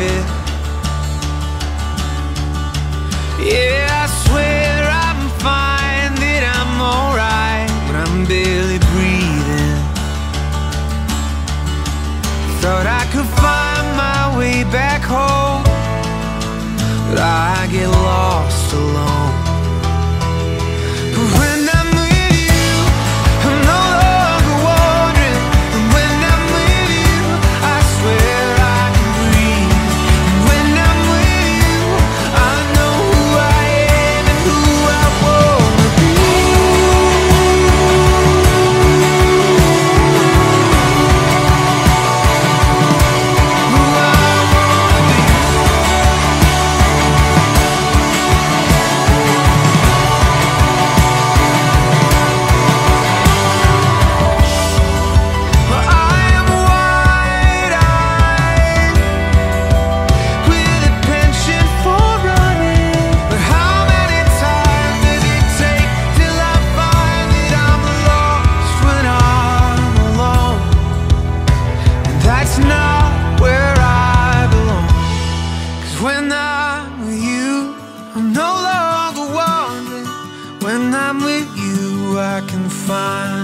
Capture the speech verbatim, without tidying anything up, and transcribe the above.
it. Yeah, I swear I'm fine, that I'm alright, but I'm barely breathing. Thought I could find my way back home, but I get lost alone. But when I'm with you, I'm no longer wandering. And when I'm with you, I swear I can breathe. And when I'm with you, I know who I am and who I wanna be. Who I wanna be. Well, I am wide-eyed with a penchant for running. But how many times does it take till I find that I'm lost when I'm alone? And that's not where I belong. 'Cause when I'm with you, I'm no longer wandering. When I'm with you, I can find